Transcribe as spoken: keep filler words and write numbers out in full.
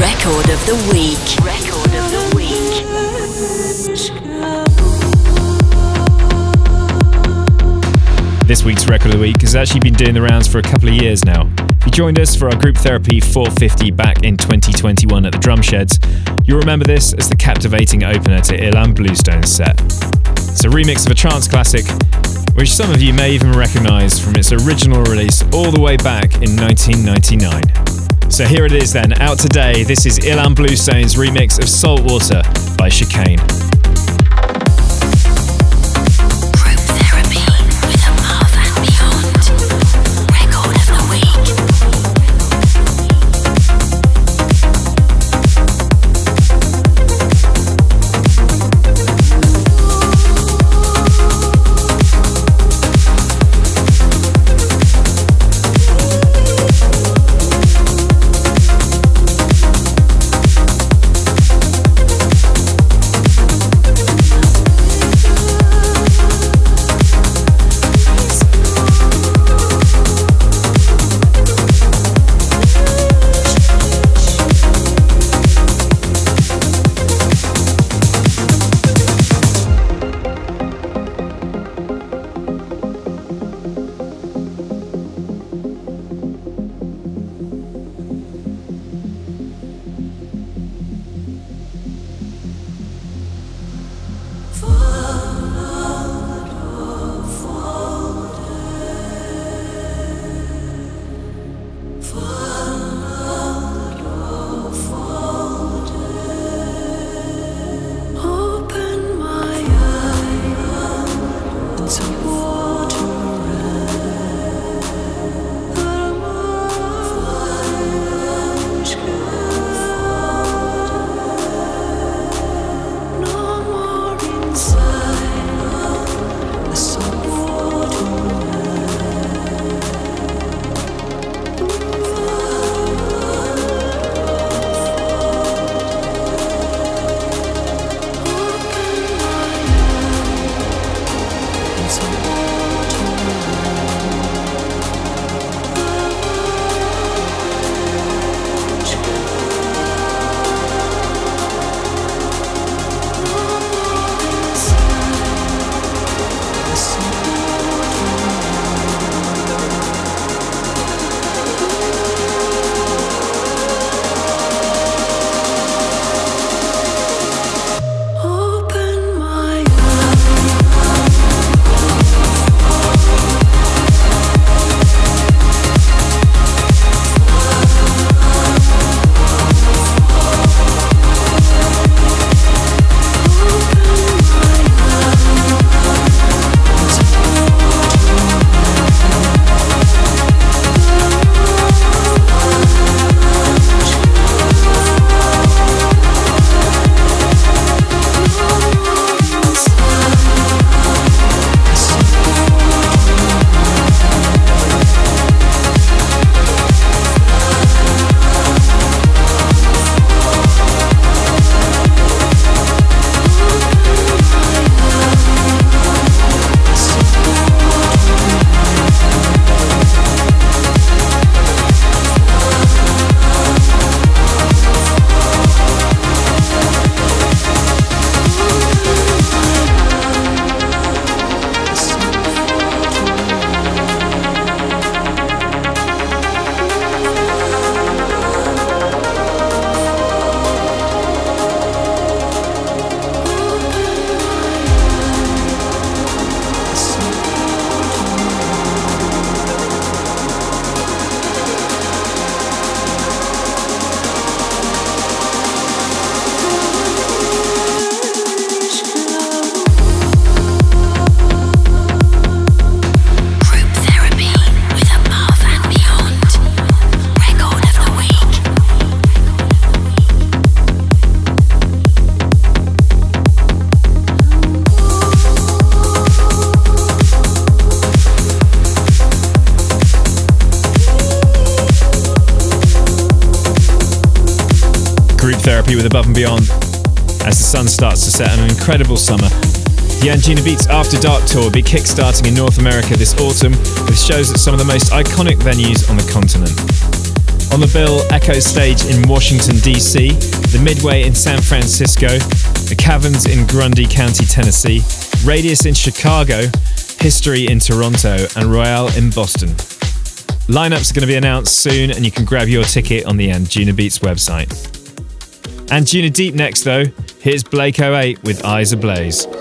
Record of the week. Record of the week. This week's Record of the Week has actually been doing the rounds for a couple of years now. If you joined us for our Group Therapy four fifty back in twenty twenty-one at the Drum Sheds, you'll remember this as the captivating opener to Ilan Bluestone's set. It's a remix of a trance classic, which some of you may even recognise from its original release all the way back in nineteen ninety-nine. So here it is then, out today. This is Ilan Bluestone's remix of Saltwater by Chicane. Therapy with Above and Beyond as the sun starts to set on an incredible summer. The Anjuna Beats After Dark Tour will be kick-starting in North America this autumn with shows at some of the most iconic venues on the continent. On the bill, Echo Stage in Washington, D C, the Midway in San Francisco, the Caverns in Grundy County, Tennessee, Radius in Chicago, History in Toronto, and Royale in Boston. Lineups are going to be announced soon, and you can grab your ticket on the Anjunabeats website. Anjuna Deep next though, here's Blake oh eight with Eyes Ablaze.